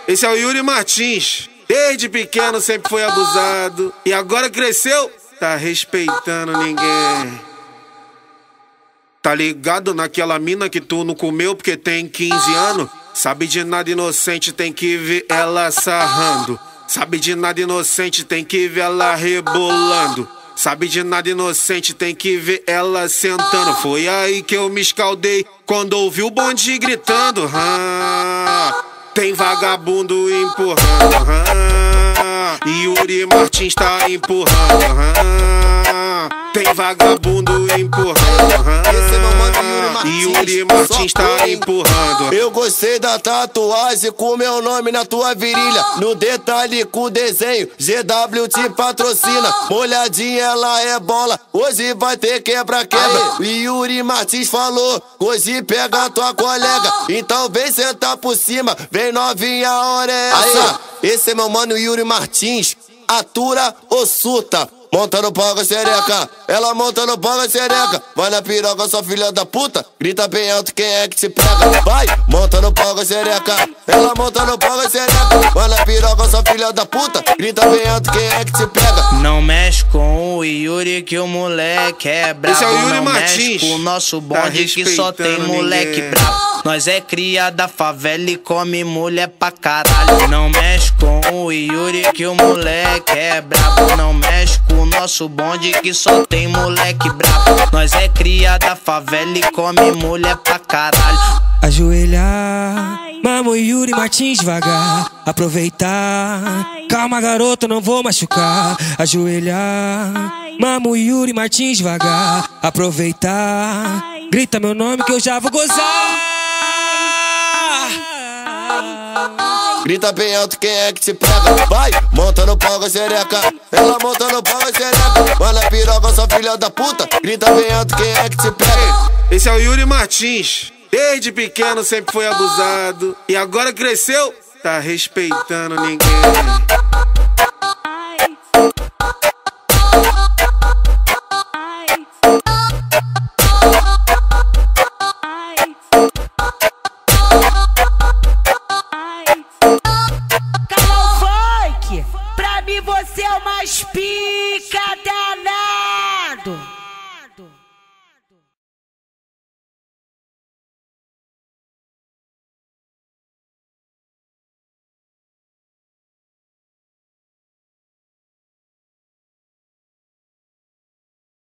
Esse é o Yuri Martins. Desde pequeno sempre foi abusado. E agora cresceu, tá respeitando ninguém. Tá ligado naquela mina que tu não comeu porque tem 15 anos? Sabe de nada inocente, tem que ver ela sarrando. Sabe de nada inocente, tem que ver ela rebolando. Sabe de nada inocente, tem que ver ela sentando. Foi aí que eu me escaldei quando ouvi o bonde gritando. Tem vagabundo empurrando. Yuri Martins tá empurrando. Tem vagabundo empurrando. Esse é meu mano Yuri Martins tá empurrando. Eu gostei da tatuagem com meu nome na tua virilha. No detalhe com o desenho, GW te patrocina. Molhadinha, ela é bola, hoje vai ter quebra-quebra. O Yuri Martins falou, hoje pega a tua colega. Então vem sentar por cima, vem novinha, a hora é essa. Esse é meu mano Yuri Martins, atura ou surta. Monta no pau com a xereca, ela monta no pau com a xereca. Vai na piroca, sua filha da puta, grita bem alto quem é que te pega. Vai, monta no pau com a xereca, ela monta no pau com a xereca. Vai na piroca, sua filha da puta, grita bem alto quem é que te pega. Não mexe com o Yuri que o moleque é brabo. Esse é o Yuri não Martins. Mexe com o nosso bonde Tá que só tem moleque ninguém. brabo. Nós é cria da favela e come mulher pra caralho. Não mexe com o Yuri que o moleque é brabo. Não mexe com o nosso bonde que só tem moleque brabo. Nós é cria da favela e come mulher pra caralho. Ajoelhar, mamo Yuri Martins devagar. Aproveitar, calma garota, não vou machucar. Ajoelhar, mamo Yuri Martins devagar. Aproveitar, grita meu nome que eu já vou gozar. Grita bem alto quem é que te pega. Vai, monta no pau com a xereca, ela monta no pau com a xereca. Vai na piroca, sua filha da puta, grita bem alto quem é que te pega. Esse é o Yuri Martins. Desde pequeno sempre foi abusado. E agora cresceu, tá respeitando ninguém.